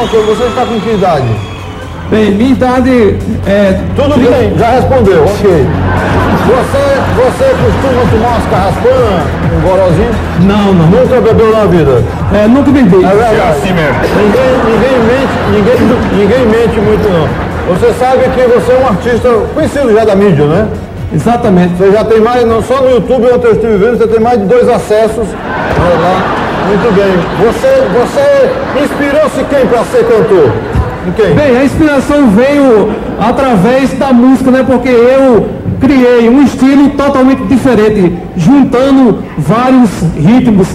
coisa, você está com que idade? Bem, minha idade é... Tudo bem, já respondeu, ok. Você costuma tomar umas carraspanas, um gorozinho? Não. Nunca bebeu na vida? Nunca bebi. É verdade. É assim mesmo. Ninguém mente muito não. Você sabe que você é um artista conhecido já da mídia, né? Exatamente. Você já tem mais, não só no YouTube, ontem eu estive vendo, você tem mais de 2 acessos. Olha lá. Muito bem. Você inspirou-se quem para ser cantor? Em quem? Bem, a inspiração veio através da música, né? Porque eu criei um estilo totalmente diferente, juntando vários ritmos.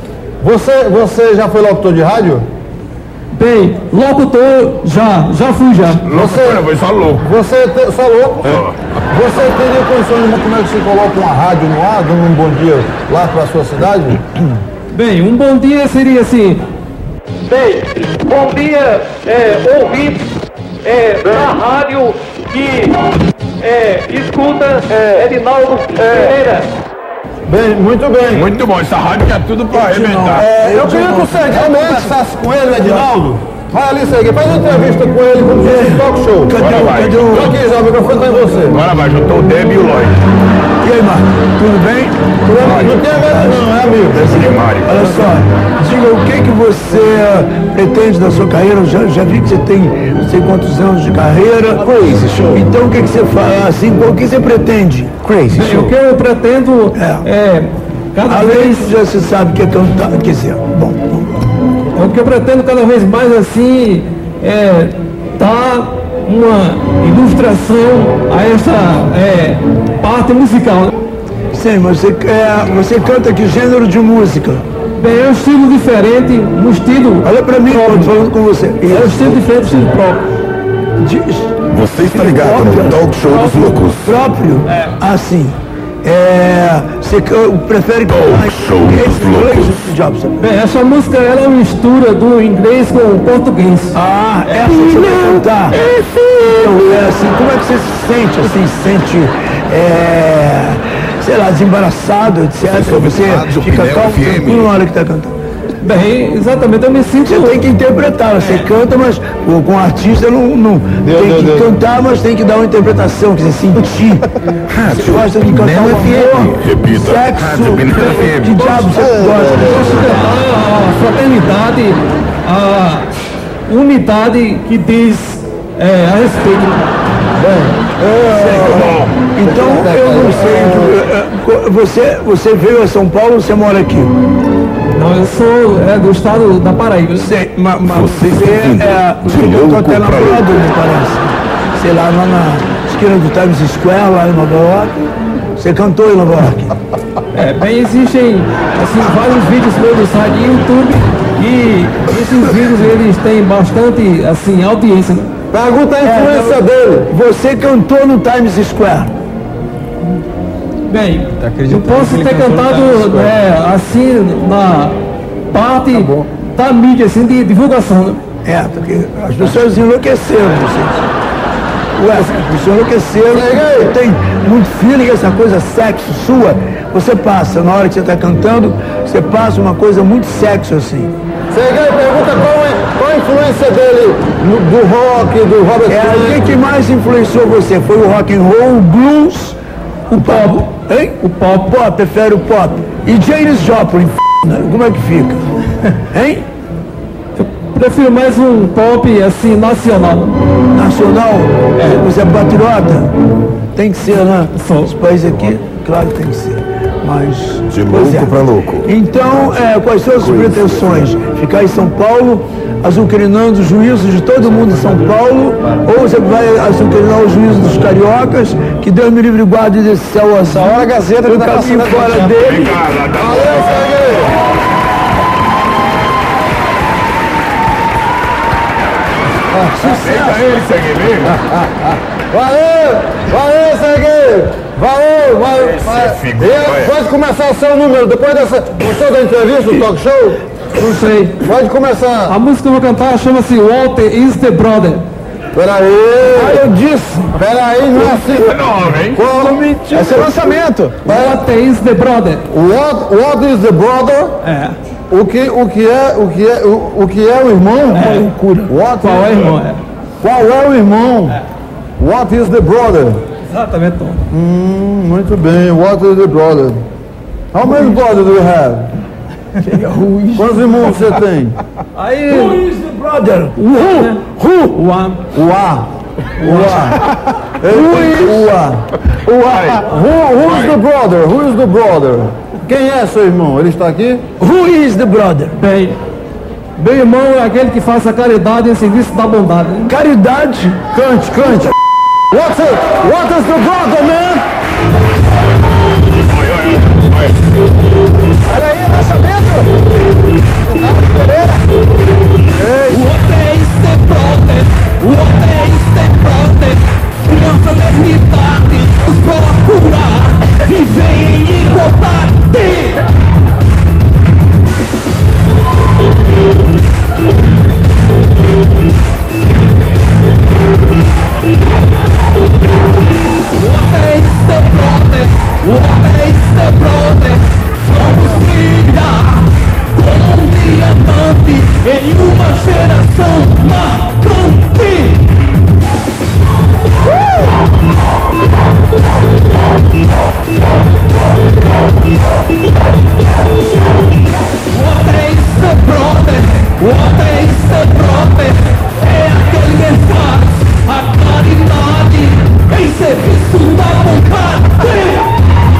Você já foi locutor de rádio? Bem, locutor, já fui. Foi só louco. Só louco? Você teria condições de como é que se coloca uma rádio no ar, dando um bom dia lá para a sua cidade? Bem, um bom dia seria assim. Bem, bom dia, ouvinte da rádio que escuta Edinaldo Pereira. Bem, muito bem. Muito bom, essa rádio que é tudo pra arrebentar. Eu queria que o Serguei conversasse com ele, Edinaldo. Vai ali, Serguei, faz uma entrevista com ele como se fosse um talk show. Cadê o... Aqui, já, o microfone está em você. Agora vai, juntou o Deb e o Lloyd. E aí, Marco, tudo bem? Não tem medo não, é amigo. Olha só, diga o que você pretende da sua carreira. Eu já vi que você tem não sei quantos anos de carreira. Crazy Show. Então o que você faz assim, o que você pretende? Crazy Show. O que eu pretendo cada vez... já se sabe que é cantar, quer dizer, bom. O que eu pretendo cada vez mais assim dar uma ilustração a essa parte musical. Sim, mas você canta que gênero de música? Bem, é um estilo diferente, um estilo... Olha pra mim, eu tô falando com você. É um estilo diferente, um estilo próprio. Você está ligado no Talk Show dos Loucos. Próprio? Assim. Você prefere Talk Show dos Loucos. Bem, essa música ela é uma mistura do inglês com o português. Ah, essa que você vai cantar? Então, assim, como é que você se sente, assim, sei lá, desembaraçado, etc. Você fica calmo, tranquilo na hora que está cantando. Bem, exatamente, eu me sinto... Você tem que interpretar, você canta, mas com o artista não tem que cantar, mas tem que dar uma interpretação, quer dizer, sentir. Você gosta de cantar uma flor, repita, sexo, que diabo você gosta? Eu gosto de cantar a fraternidade, a unidade que diz a respeito. Então, eu não sei, você veio a São Paulo, você mora aqui? Não, eu sou do estado da Paraíba. Mas você cantou até na Broadway, me parece. Sei lá na esquina do Times Square, lá em Nova York. Você cantou em Nova York? Bem, existem assim, vários vídeos meus no site de YouTube e esses vídeos eles têm bastante assim, audiência. Pergunta a influência dele. Você cantou no Times Square? Bem, eu posso ter cantado assim na parte da mídia, assim, de divulgação. Né? Porque as pessoas enlouqueceram, vocês. As pessoas enlouqueceram. Tem muito feeling, essa coisa sexo sua. Você passa, na hora que você está cantando, você passa uma coisa muito sexo assim. Serguei pergunta qual a influência dele do rock, do Robert O que mais influenciou você? Foi o rock and roll, o blues, o pop? Hein? O pop, prefere o pop. E Janis Joplin, como é que fica? Hein? Eu prefiro mais um pop assim, nacional. Nacional? Você é patriota? Tem que ser, né? Esse país aqui, claro que tem que ser. Mas, de louco pra louco. Então, quais são as suas pretensões? Ficar em São Paulo, azucrinando os juízos de todo mundo em São Paulo, ou você vai azucrinar os juízos dos cariocas, que Deus me livre e guarde desse céu azul, a Gazeta eu caminho fora dele. Valeu, Serguei! Aceita ele, Serguei. Valeu, Serguei! Pode começar o seu número, depois dessa... Gostou da entrevista, do talk show? Não sei. Pode começar. A música que eu vou cantar chama-se Walter is the Brother. Peraí. Eu disse. Peraí, não é assim. Não, hein? Esse é lançamento. Walter is the Brother. What is the brother? O que é o irmão? Qual é, irmão? Qual é o irmão? What is the brother? Exatamente, Tom. Muito bem. What is the brother? How many brothers do you have? Quantos irmãos você tem? Aí. Who is the brother? One. Who is the brother? Who is the brother? Quem é seu irmão? Ele está aqui? Who is the brother? Bem, meu irmão é aquele que faz a caridade em serviço da bondade. Né? Caridade. Cante. What is the brother, man? Olha aí, lançamento! Pereira! What is the brother? What is the brother? Uma fraternidade nos procurar e vem em igualdade. Vamos brilhar como um diamante em uma geração marcante. What is the brother? É aquele que faz a caridade em serviço da vontade.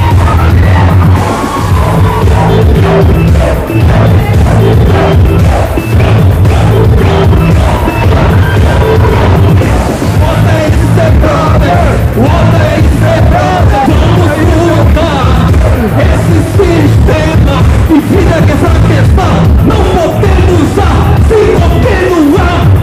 Vamos lutar esse sistema de vida que essa questão não podemos assim continuar.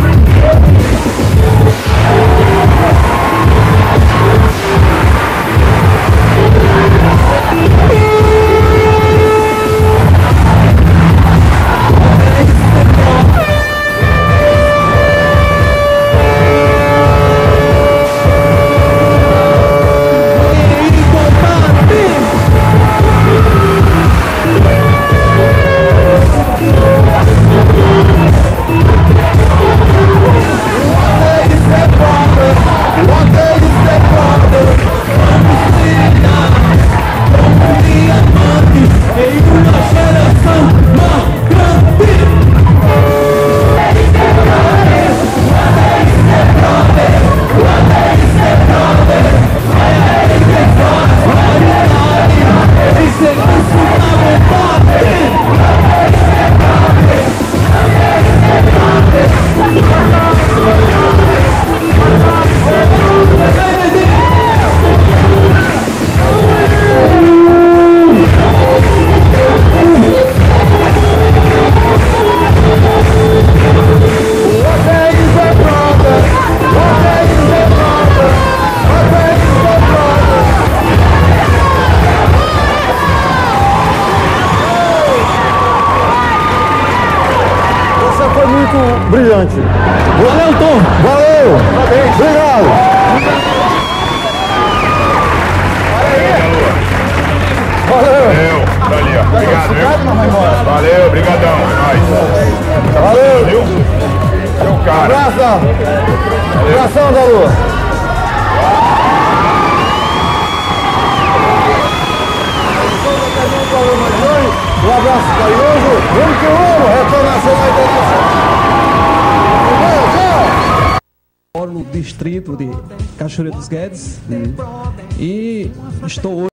Brilhante. Valeu, Tom. Valeu. Obrigado. Valeu. Tá ali, ó. Obrigado, viu? Valeu, brigadão. É nóis. Valeu. Viu? Seu cara. Abração. Abração da Lua. Um abraço carinhoso. Vamos que vamos. Retorno Nacional Internacional. Moro no distrito de Cachoeira dos Guedes e estou hoje